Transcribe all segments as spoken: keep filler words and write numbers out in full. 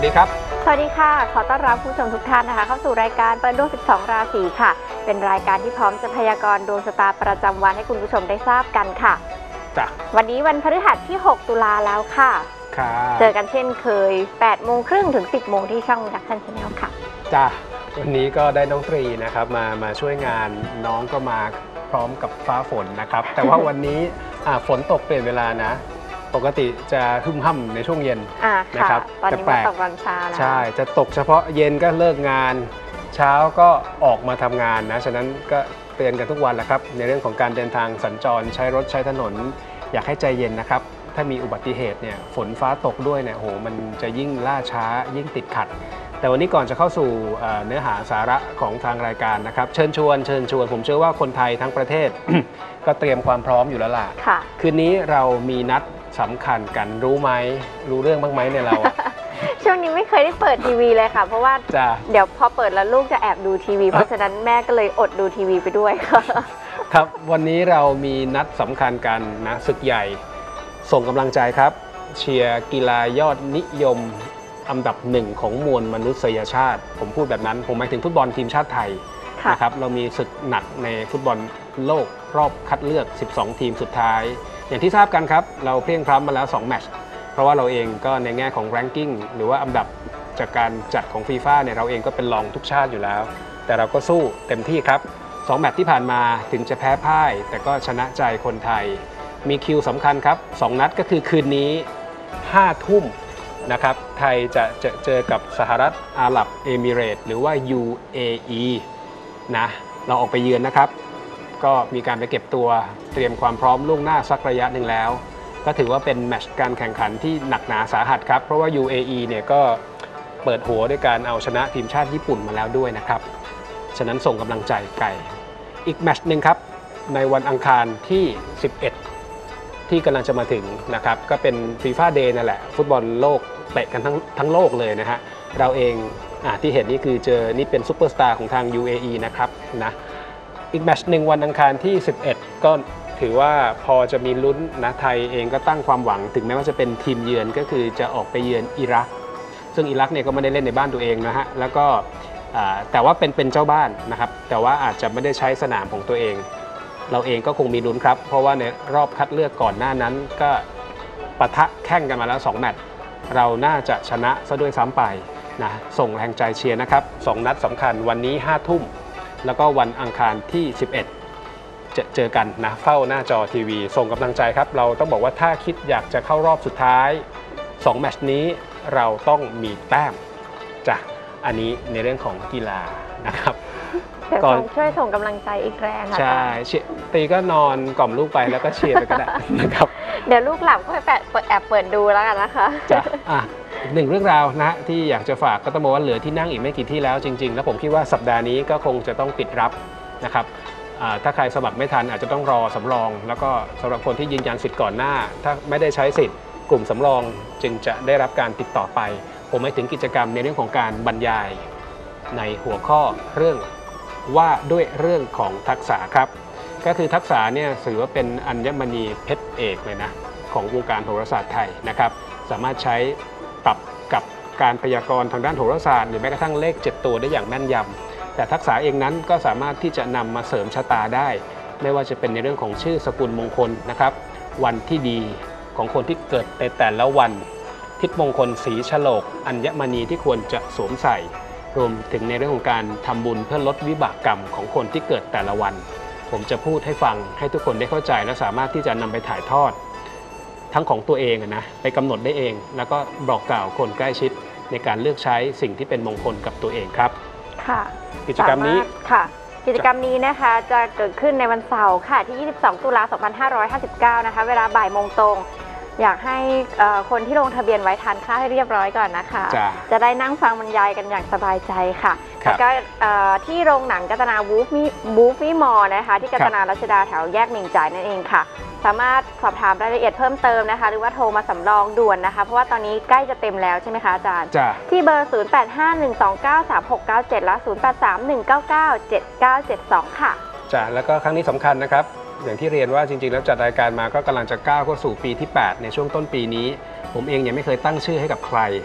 ดีครับสวัสดีค่ะขอต้อนรับผู้ชมทุกท่านนะคะเข้าสู่รายการเปิดดวงสิบสองราศีค่ะเป็นรายการที่พร้อมจะพยากรณ์ดวงชะตาประจำวันให้คุณผู้ชมได้ทราบกันค่ะจ้ะวันนี้วันพฤหัสที่หกตุลาแล้วค่ะครับเจอกันเช่นเคยแปดโมงครึ่งถึงสิบโมงที่ช่องดักชันชาแนลค่ะจ้ะวันนี้ก็ได้น้องตรีนะครับมามาช่วยงานน้องก็มาพร้อมกับฟ้าฝนนะครับแต่ว่าวันนี้ฝนตกเปลี่ยนเวลานะปกติจะหึ่มห่ำในช่วงเย็นนะครับตอนนี้มาตกวันเช้าแล้วใช่จะตกเฉพาะเย็นก็เลิกงานเช้าก็ออกมาทำงานนะฉะนั้นก็เตือนกันทุกวันแหละครับในเรื่องของการเดินทางสัญจรใช้รถใช้ถนนอยากให้ใจเย็นนะครับถ้ามีอุบัติเหตุเนี่ยฝนฟ้าตกด้วยเนี่ยโหมันจะยิ่งล่าช้ายิ่งติดขัดแต่วันนี้ก่อนจะเข้าสู่เนื้อหาสาระของทางรายการนะครับเชิญชวนเชิญชวนผมเชื่อว่าคนไทยทั้งประเทศ ก็เตรียมความพร้อมอยู่แล้วล่ะคืนนี้เรามีนัดสำคัญกันรู้ไหมรู้เรื่องบ้างไหมเนี่ยเราช่วงนี้ไม่เคยได้เปิดทีวีเลยค่ะเพราะว่าเดี๋ยวพอเปิดแล้วลูกจะแอบดูทีวีเพราะฉะนั้นแม่ก็เลยอดดูทีวีไปด้วยค่ะครับวันนี้เรามีนัดสำคัญกันนะศึกใหญ่ส่งกำลังใจครับเชียร์กีฬายอดนิยมอันดับหนึ่งของมวลมนุษยชาติผมพูดแบบนั้นผมหมายถึงฟุตบอลทีมชาติไทยนะครับเรามีศึกหนักในฟุตบอลโลกรอบคัดเลือกสิบสองทีมสุดท้ายอย่างที่ทราบกันครับเราเพลียงพร้ำมาแล้วสองแมตช์เพราะว่าเราเองก็ในแง่ของ ranking หรือว่าอันดับจากการจัดของฟีฟ่าเนี่ยเราเองก็เป็นรองทุกชาติอยู่แล้วแต่เราก็สู้เต็มที่ครับสองแมตช์ที่ผ่านมาถึงจะแพ้พ่ายแต่ก็ชนะใจคนไทยมีคิวสำคัญครับสองนัดก็คือคืนนี้ห้าทุ่มนะครับไทยจะจะเจอกับสหรัฐอาหรับเอมิเรตส์หรือว่า ยู เอ อี นะเราออกไปเยือนนะครับก็มีการไปเก็บตัวเตรียมความพร้อมล่วงหน้าสักระยะหนึ่งแล้วก็ถือว่าเป็นแมตช์การแข่งขันที่หนักหนาสาหัสครับเพราะว่า ยู เอ อี เนี่ยก็เปิดหัวด้วยการเอาชนะทีมชาติญี่ปุ่นมาแล้วด้วยนะครับฉะนั้นส่งกำลังใจไกลอีกแมตช์หนึ่งครับในวันอังคารที่สิบเอ็ดที่กำลังจะมาถึงนะครับก็เป็นฟีฟ่าเดย์นั่นแหละฟุตบอลโลกเตะกันทั้งทั้งโลกเลยนะฮะเราเองอ่าที่เห็นนี่คือเจอนี่เป็นซูเปอร์สตาร์ของทาง ยู เอ อี นะครับนะอีกแมตช์หนึ่งวันอังคารที่สิบเอ็ดก็ถือว่าพอจะมีลุ้นนะไทยเองก็ตั้งความหวังถึงแม้ว่าจะเป็นทีมเยือนก็คือจะออกไปเยือนอิรักซึ่งอิรักเนี่ยก็ไม่ได้เล่นในบ้านตัวเองนะฮะแล้วก็แต่ว่าเป็นเป็นเจ้าบ้านนะครับแต่ว่าอาจจะไม่ได้ใช้สนามของตัวเองเราเองก็คงมีลุ้นครับเพราะว่าในรอบคัดเลือกก่อนหน้านั้นก็ปะทะแข่งกันมาแล้วสองแมตช์เราน่าจะชนะซะด้วยซ้ำไปนะส่งแรงใจเชียร์นะครับสองนัดสำคัญวันนี้ห้าทุ่มแล้วก็วันอังคารที่สิบเอ็ดจะเจอกันนะเฝ้าหน้าจอทีวีส่งกำลังใจครับเราต้องบอกว่าถ้าคิดอยากจะเข้ารอบสุดท้ายสองแมตช์นี้เราต้องมีแต้มจ้ะอันนี้ในเรื่องของกีฬานะครับก่อนช่วยส่งกำลังใจอีกแรงค่ะใช่ตีก็นอนกล่อมลูกไปแล้วก็เชียร์ไปก็ได้นะครับเดี๋ยวลูกหลับก็ไปแอบเปิดดูแล้วกันนะคะจ้ะอ่ะหนึ่งเรื่องราวนะที่อยากจะฝากก็ต้องบอกว่าเหลือที่นั่งอีกไม่กี่ที่แล้วจริงๆแล้วผมคิดว่าสัปดาห์นี้ก็คงจะต้องปิดรับนะครับถ้าใครสมัครไม่ทันอาจจะต้องรอสำรองแล้วก็สำหรับคนที่ยืนยันสิทธิ์ก่อนหน้าถ้าไม่ได้ใช้สิทธิ์กลุ่มสำรองจึงจะได้รับการติดต่อไปผมหมายถึงกิจกรรมในเรื่องของการบรรยายในหัวข้อเรื่องว่าด้วยเรื่องของทักษะครับก็คือทักษะเนี่ยถือว่าเป็นอัญมณีเพชรเอกเลยนะของวงการโหราศาสตร์ไทยนะครับสามารถใช้ปรับกับการพยากรณ์ทางด้านโหราศาสตร์หรือแม้กระทั่งเลขเจ็ดตัวได้อย่างแม่นยำแต่ทักษะเองนั้นก็สามารถที่จะนำมาเสริมชะตาได้ไม่ว่าจะเป็นในเรื่องของชื่อสกุลมงคลนะครับวันที่ดีของคนที่เกิดในแต่ละวันทิศมงคลสีฉลกอัญมณีที่ควรจะสวมใส่รวมถึงในเรื่องของการทำบุญเพื่อลดวิบากกรรมของคนที่เกิดแต่ละวันผมจะพูดให้ฟังให้ทุกคนได้เข้าใจและสามารถที่จะนำไปถ่ายทอดทั้งของตัวเองนะไปกำหนดได้เองแล้วก็บอกกล่าวคนใกล้ชิดในการเลือกใช้สิ่งที่เป็นมงคลกับตัวเองครับค่ะกิจกรรมนี้ค่ะกิจกรรมนี้นะคะจะเกิดขึ้นในวันเสาร์ค่ะที่ยี่สิบสองตุลาสองพันห้าร้อยห้าสิบเก้านะคะเวลาบ่ายโมงตรงอยากให้คนที่ลงทะเบียนไว้ทานข้าวให้เรียบร้อยก่อนนะคะจะได้นั่งฟังบรรยายกันอย่างสบายใจค่ะแล้วก็ที่โรงหนังกัตนาบูฟมี่บูฟมี่มอลนะคะที่กัตนารัชดาแถวแยกหมิงจ่ายนั่นเองค่ะสามารถสอบถามรายละเอียดเพิ่มเติมนะคะหรือว่าโทรมาสำรองด่วนนะคะเพราะว่าตอนนี้ใกล้จะเต็มแล้วใช่ไหมคะอาจารย์ที่เบอร์ศูนย์ แปด ห้า หนึ่ง สอง เก้า สาม หก เก้า เจ็ดและศูนย์ แปด สาม หนึ่ง เก้า เก้า เจ็ด เก้า เจ็ด สองค่ะจ้ะแล้วก็ครั้งนี้สำคัญนะครับอย่างที่เรียนว่าจริงๆแล้วจัดรายการมาก็กำลังจะก้าวเข้าสู่ปีที่แปดในช่วงต้นปีนี้ผมเองยังไม่เคยตั้งชื่อให้กับใคร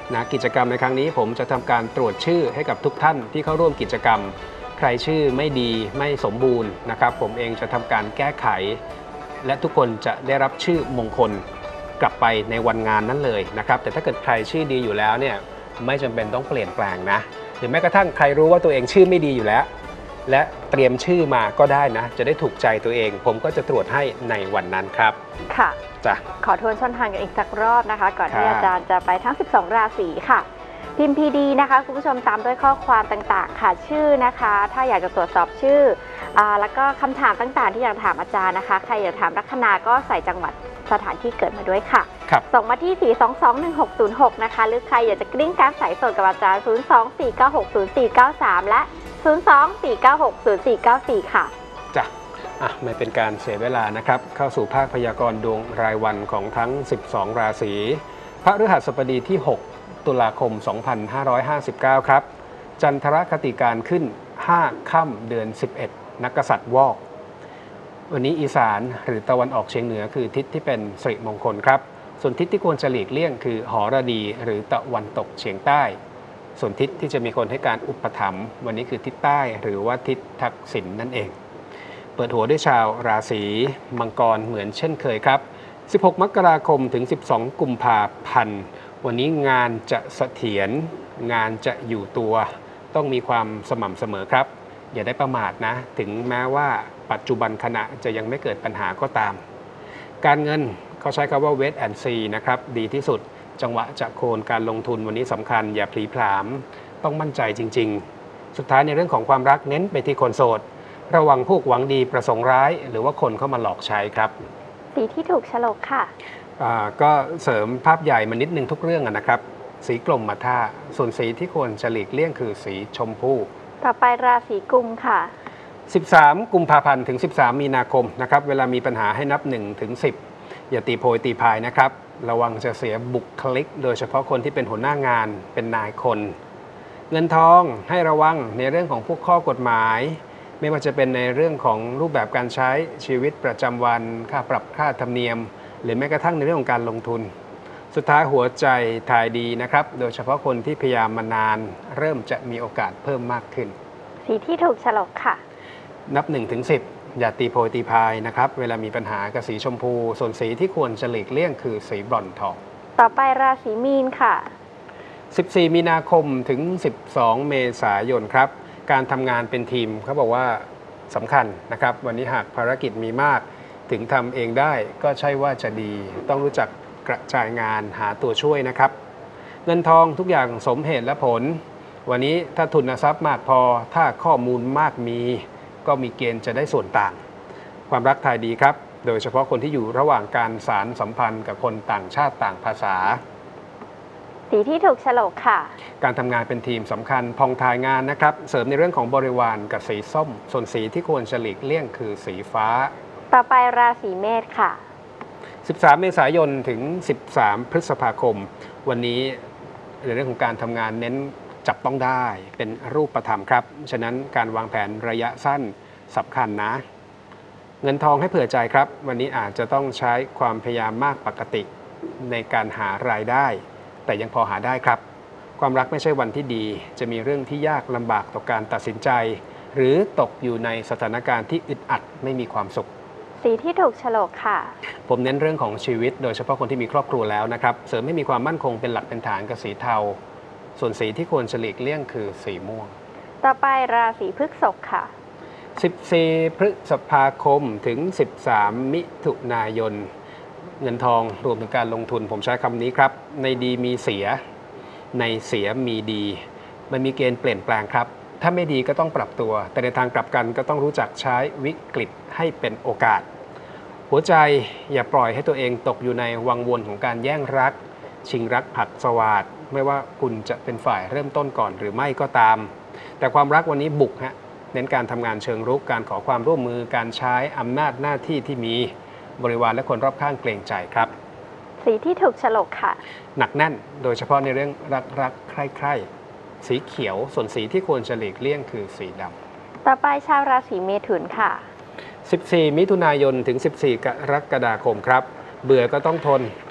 นะกิจกรรมในครั้งนี้ผมจะทำการตรวจชื่อให้กับทุกท่านที่เข้าร่วมกิจกรรมใครชื่อไม่ดีไม่สมบูรณ์นะครับผมเองจะทำการแก้ไขและทุกคนจะได้รับชื่อมงคลกลับไปในวันงานนั้นเลยนะครับแต่ถ้าเกิดใครชื่อดีอยู่แล้วเนี่ยไม่จำเป็นต้องเปลี่ยนแปลงนะหรือแม้กระทั่งใครรู้ว่าตัวเองชื่อไม่ดีอยู่แล้วและเตรียมชื่อมาก็ได้นะจะได้ถูกใจตัวเองผมก็จะตรวจให้ในวันนั้นครับค่ะจ้ะขอทวนช่องทางกันอีกสักรอบนะคะก่อนที่อาจารย์จะไปทั้งสิบสองราศีค่ะพิมพ์ พี ดี นะคะคุณผู้ชมตามด้วยข้อความต่างๆค่ะชื่อนะคะถ้าอยากจะตรวจสอบชื่ออ่าแล้วก็คำถามต่างๆที่อยากถามอาจารย์นะคะใครอยากถามลัคนาก็ใส่จังหวัดสถานที่เกิดมาด้วยค่ะส่งมาที่ สี่ สอง สอง หนึ่ง หก ศูนย์ หก นะคะหรือใครอยากจะกริ้งการสายสดกับอาจารย์ ศูนย์ สอง สี่ เก้า หก ศูนย์ สี่ เก้า สาม และ ศูนย์ สอง สี่ เก้า หก ศูนย์ สี่ เก้า สี่ ค่ะจ้ะอ่ะไม่เป็นการเสียเวลานะครับเข้าสู่ภาคพยากรณ์ดวงรายวันของทั้งสิบสองราศีพฤหัสบดีที่หกตุลาคมสองพันห้าร้อยห้าสิบเก้าครับจันทรคติการขึ้นห้าค่ำเดือนสิบเอ็ดนักกษัตริย์วอกวันนี้อีสานหรือตะวันออกเฉียงเหนือคือทิศที่เป็นสิริมงคลครับส่วนทิศที่ควรจะหลีกเลี่ยงคือหรดีหรือตะวันตกเฉียงใต้ส่วนทิศที่จะมีคนให้การอุปถัมภ์วันนี้คือทิศใต้หรือว่าทิศทักษิณ นั่นเองเปิดหัวด้วยชาวราศีมังกรเหมือนเช่นเคยครับสิบหกมกราคมถึงสิบสองกุมภาพันธ์วันนี้งานจะเสถียรงานจะอยู่ตัวต้องมีความสม่ำเสมอครับอย่าได้ประมาทนะถึงแม้ว่าปัจจุบันขณะจะยังไม่เกิดปัญหาก็ตามการเงินเขาใช้คำว่า wait and see นะครับดีที่สุดจังหวะจะโคนการลงทุนวันนี้สำคัญอย่าพลีผลามต้องมั่นใจจริงๆสุดท้ายในเรื่องของความรักเน้นไปที่คนโสดระวังพวกหวังดีประสงค์ร้ายหรือว่าคนเข้ามาหลอกใช้ครับสีที่ถูกฉลกค่ะก็เสริมภาพใหญ่มานิดนึงทุกเรื่องนะครับสีกลมมาท่าส่วนสีที่ควรจะหลีกเลี่ยงคือสีชมพูต่อไปราศีกุมค่ะสิบสามกุมภาพันธ์ถึงสิบสามมีนาคมนะครับเวลามีปัญหาให้นับหนึ่งถึงสิบอย่าตีโพยตีพายนะครับระวังจะเสียบุคลิกโดยเฉพาะคนที่เป็นหัวหน้างานเป็นนายคนเงินทองให้ระวังในเรื่องของพวกข้อกฎหมายไม่ว่าจะเป็นในเรื่องของรูปแบบการใช้ชีวิตประจำวันค่าปรับค่าธรรมเนียมหรือแม้กระทั่งในเรื่องของการลงทุนสุดท้ายหัวใจทายดีนะครับโดยเฉพาะคนที่พยายามมานานเริ่มจะมีโอกาสเพิ่มมากขึ้นสีที่ถูกฉลกค่ะนับหนึ่งถึงสิบอย่าตีโพยตีพายนะครับเวลามีปัญหากับสีชมพูส่วนสีที่ควรจะหลีกเลี่ยงคือสีบรอนซ์ทองต่อไปราศีมีนค่ะสิบสี่มีนาคมถึงสิบสองเมษายนครับการทำงานเป็นทีมเขาบอกว่าสำคัญนะครับวันนี้หากภารกิจมีมากถึงทำเองได้ก็ใช่ว่าจะดีต้องรู้จักกระจายงานหาตัวช่วยนะครับเงินทองทุกอย่างสมเหตุและผลวันนี้ถ้าทุนทรัพย์มากพอถ้าข้อมูลมากมีก็มีเกณฑ์จะได้ส่วนต่างความรักทายดีครับโดยเฉพาะคนที่อยู่ระหว่างการสารสัมพันธ์กับคนต่างชาติต่างภาษาสีที่ถูกฉลกค่ะการทำงานเป็นทีมสำคัญพองทายงานนะครับเสริมในเรื่องของบริวารกับสีส้มส่วนสีที่ควรจะหลีกเลี่ยงคือสีฟ้าต่อไปราศีเมษค่ะสิบสามเมษายนถึงสิบสามพฤษภาคมวันนี้ในเรื่องของการทำงานเน้นจับต้องได้เป็นรูปธรรมครับฉะนั้นการวางแผนระยะสั้นสำคัญนะเงินทองให้เผื่อใจครับวันนี้อาจจะต้องใช้ความพยายามมากปกติในการหารายได้แต่ยังพอหาได้ครับความรักไม่ใช่วันที่ดีจะมีเรื่องที่ยากลำบากต่อการตัดสินใจหรือตกอยู่ในสถานการณ์ที่อึดอัดไม่มีความสุขสีที่ถูกฉลกค่ะผมเน้นเรื่องของชีวิตโดยเฉพาะคนที่มีครอบครัวแล้วนะครับเสริมให้มีความมั่นคงเป็นหลักเป็นฐานกับสีเทาส่วนสีที่ควรหลีกเลี่ยงคือสีม่วงต่อไปราศีพฤษภค่ะสิบสี่พฤษภาคมถึงสิบสามมิถุนายนเงินทองรวมถึงการลงทุนผมใช้คำนี้ครับในดีมีเสียในเสียมีดีมันมีเกณฑ์เปลี่ยนแปลงครับถ้าไม่ดีก็ต้องปรับตัวแต่ในทางกลับกันก็ต้องรู้จักใช้วิกฤตให้เป็นโอกาสหัวใจอย่าปล่อยให้ตัวเองตกอยู่ในวังวนของการแย่งรักชิงรักผักสวาดไม่ว่าคุณจะเป็นฝ่ายเริ่มต้นก่อนหรือไม่ก็ตามแต่ความรักวันนี้บุกฮะเน้นการทำงานเชิงรุกการขอความร่วมมือการใช้อำนาจหน้าที่ที่มีบริวารและคนรอบข้างเกรงใจครับสีที่ถูกฉลกค่ะหนักแน่นโดยเฉพาะในเรื่องรักรักใคร่ใคร่สีเขียวส่วนสีที่ควรจะหลีกเลี่ยงคือสีดำต่อไปชาวราศีเมถุนค่ะสิบสี่มิถุนายนถึงสิบสี่กรกฎาคมครับเบื่อก็ต้องทน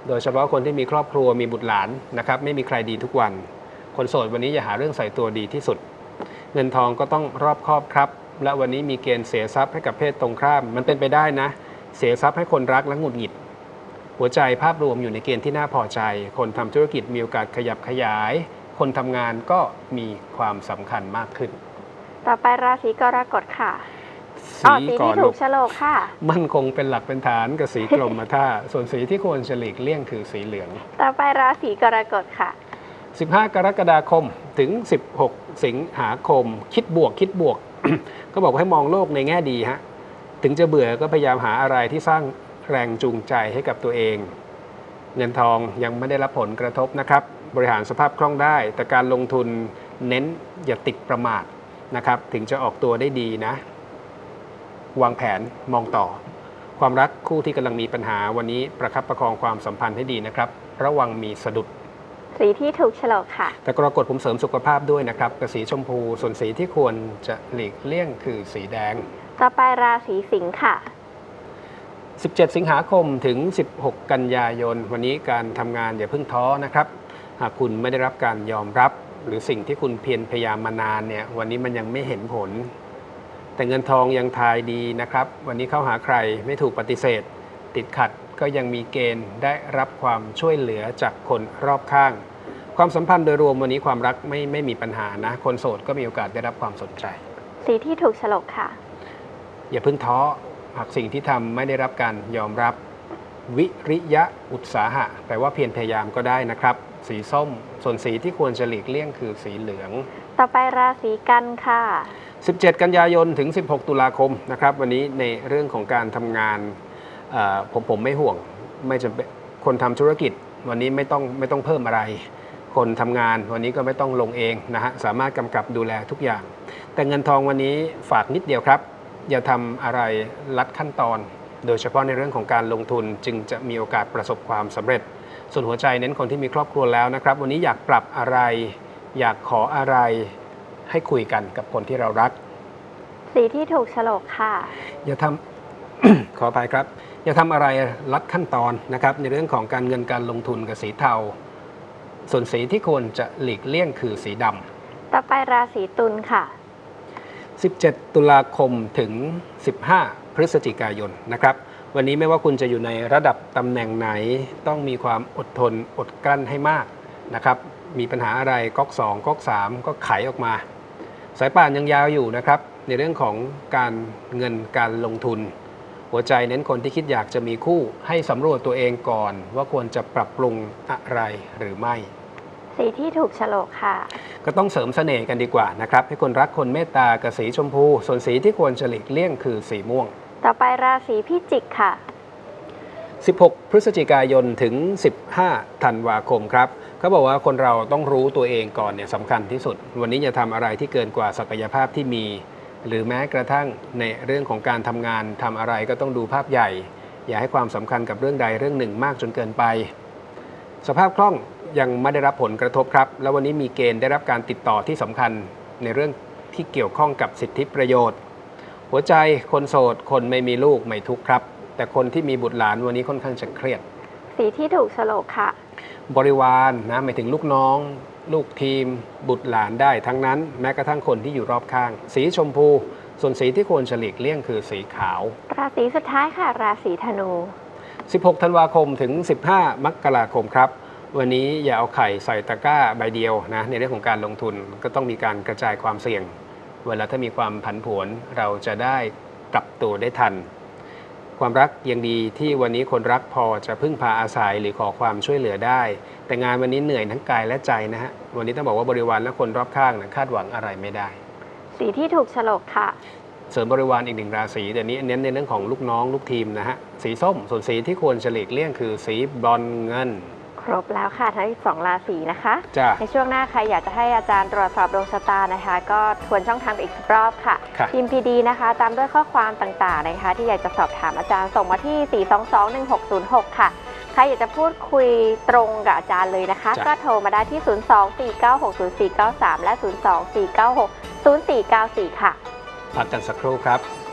โดยเฉพาะคนที่มีครอบครัวมีบุตรหลานนะครับไม่มีใครดีทุกวันคนโสดวันนี้อย่าหาเรื่องใส่ตัวดีที่สุดเงินทองก็ต้องรอบคอบครับและวันนี้มีเกณฑ์เสียทรัพย์ให้กับเพศตรงข้ามมันเป็นไปได้นะเสียทรัพย์ให้คนรักและหงุดหงิดหัวใจภาพรวมอยู่ในเกณฑ์ที่น่าพอใจคนทำธุรกิจมีโอกาสขยับขยายคนทำงานก็มีความสำคัญมากขึ้นต่อไปราศีกรกฎค่ะสีที่ถูกโฉลกค่ะมั่นคงเป็นหลักเป็นฐานกับสีกรมท่าส่วนสีที่ควรจะหลีกเลี่ยงคือสีเหลืองต่อไปราศีกรกฎค่ะสิบห้ากรกฎาคมถึงสิบหกสิงหาคมคิดบวกคิดบวก ก็บอกให้มองโลกในแง่ดีฮะถึงจะเบื่อก็พยายามหาอะไรที่สร้างแรงจูงใจให้กับตัวเองเงินทองยังไม่ได้รับผลกระทบนะครับบริหารสภาพคล่องได้แต่การลงทุนเน้นอย่าติดประมาทนะครับถึงจะออกตัวได้ดีนะวางแผนมองต่อความรักคู่ที่กำลังมีปัญหาวันนี้ประคับประคองความสัมพันธ์ให้ดีนะครับระวังมีสะดุดสีที่ถูกโฉลกค่ะแต่กรกฎผมเสริมสุขภาพด้วยนะครับกับสีชมพูส่วนสีที่ควรจะหลีกเลี่ยงคือสีแดงต่อไปราศีสิงค์ค่ะสิบเจ็ดสิงหาคมถึงสิบหกกันยายนวันนี้การทำงานอย่าเพิ่งท้อนะครับหากคุณไม่ได้รับการยอมรับหรือสิ่งที่คุณเพียรพยายามมานานเนี่ยวันนี้มันยังไม่เห็นผลแต่เงินทองยังทายดีนะครับวันนี้เข้าหาใครไม่ถูกปฏิเสธติดขัดก็ยังมีเกณฑ์ได้รับความช่วยเหลือจากคนรอบข้างความสัมพันธ์โดยรวมวันนี้ความรักไม่ไม่มีปัญหานะคนโสดก็มีโอกาสได้รับความสนใจสีที่ถูกโฉลกค่ะอย่าเพิ่งท้อหากสิ่งที่ทำไม่ได้รับการยอมรับวิริยะอุตสาหะแปลว่าเพียรพยายามก็ได้นะครับสีส้มส่วนสีที่ควรจะหลีกเลี่ยงคือสีเหลืองต่อไปราศีกันค่ะสิบเจ็ดกันยายนถึงสิบหกตุลาคมนะครับวันนี้ในเรื่องของการทำงานผมผมไม่ห่วงไม่จำเป็นคนทำธุรกิจวันนี้ไม่ต้องไม่ต้องเพิ่มอะไรคนทำงานวันนี้ก็ไม่ต้องลงเองนะฮะสามารถกำกับดูแลทุกอย่างแต่เงินทองวันนี้ฝากนิดเดียวครับอย่าทำอะไรลัดขั้นตอนโดยเฉพาะในเรื่องของการลงทุนจึงจะมีโอกาสประสบความสำเร็จส่วนหัวใจเน้นคนที่มีครอบครัวแล้วนะครับวันนี้อยากปรับอะไรอยากขออะไรให้คุยกันกับคนที่เรารักสีที่ถูกโฉลกค่ะอย่าทำ ขออภัยครับอย่าทำอะไรลัดขั้นตอนนะครับในเรื่องของการเงินการลงทุนกับสีเทาส่วนสีที่ควรจะหลีกเลี่ยงคือสีดำต่อไปราศีตุลค่ะสิบเจ็ดตุลาคมถึงสิบห้าพฤศจิกายนนะครับวันนี้ไม่ว่าคุณจะอยู่ในระดับตำแหน่งไหนต้องมีความอดทนอดกลั้นให้มากนะครับมีปัญหาอะไรก๊อกสองก๊อกสามก็ไขออกมาสายป่านยังยาวอยู่นะครับในเรื่องของการเงินการลงทุนหัวใจเน้นคนที่คิดอยากจะมีคู่ให้สำรวจตัวเองก่อนว่าควรจะปรับปรุงอะไรหรือไม่สีที่ถูกโฉลกค่ะก็ต้องเสริมเสน่ห์กันดีกว่านะครับให้คนรักคนเมตตากับสีชมพูส่วนสีที่ควรจะหลีกเลี่ยงคือสีม่วงต่อไปราศีพิจิกค่ะสิบหกพฤศจิกายนถึงสิบห้าธันวาคมครับเขาบอกว่าคนเราต้องรู้ตัวเองก่อนเนี่ยสำคัญที่สุดวันนี้อย่าทำอะไรที่เกินกว่าศักยภาพที่มีหรือแม้กระทั่งในเรื่องของการทำงานทำอะไรก็ต้องดูภาพใหญ่อย่าให้ความสำคัญกับเรื่องใดเรื่องหนึ่งมากจนเกินไปสภาพคล่องยังไม่ได้รับผลกระทบครับแล้ววันนี้มีเกณฑ์ได้รับการติดต่อที่สำคัญในเรื่องที่เกี่ยวข้องกับสิทธิประโยชน์หัวใจคนโสดคนไม่มีลูกไม่ทุกข์ครับแต่คนที่มีบุตรหลานวันนี้ค่อนข้างจะเครียดสีที่ถูกโฉลกค่ะบริวารนะหมายถึงลูกน้องลูกทีมบุตรหลานได้ทั้งนั้นแม้กระทั่งคนที่อยู่รอบข้างสีชมพูส่วนสีที่ควรจะหลีกเลี่ยงคือสีขาวราศีสุดท้ายค่ะราศีธนูสิบหกธันวาคมถึงสิบห้ามกราคมครับวันนี้อย่าเอาไข่ใส่ตะกร้าใบเดียวนะในเรื่องของการลงทุนก็ต้องมีการกระจายความเสี่ยงเวลาถ้ามีความผันผวนเราจะได้ปรับตัวได้ทันความรักยังดีที่วันนี้คนรักพอจะพึ่งพาอาศัยหรือขอความช่วยเหลือได้แต่งานวันนี้เหนื่อยทั้งกายและใจนะฮะวันนี้ต้องบอกว่าบริวารและคนรอบข้างนะคาดหวังอะไรไม่ได้สีที่ถูกโฉลกค่ะเสริมบริวารอีกหนึ่งราศีแต่นี้เน้นในเรื่องของลูกน้องลูกทีมนะฮะสีส้มส่วนสีที่ควรจะหลีกเลี่ยงคือสีบรอนซ์เงินครบแล้วค่ะทั้งสองราศีนะคะในช่วงหน้าใครอยากจะให้อาจารย์ตรวจสอบดวงชะตานะคะก็ทวนช่องทางอีกรอบค่ะทีมพีดีนะคะตามด้วยข้อความต่างๆนะคะที่อยากจะสอบถามอาจารย์ส่งมาที่สี่ สอง สอง หนึ่ง หก ศูนย์ หกค่ะใครอยากจะพูดคุยตรงกับอาจารย์เลยนะคะก็โทรมาได้ที่ศูนย์ สอง สี่ เก้า หก ศูนย์ สี่ เก้า สามและศูนย์ สอง สี่ เก้า หก ศูนย์ สี่ เก้า สี่ค่ะพักกันสักครู่ครับ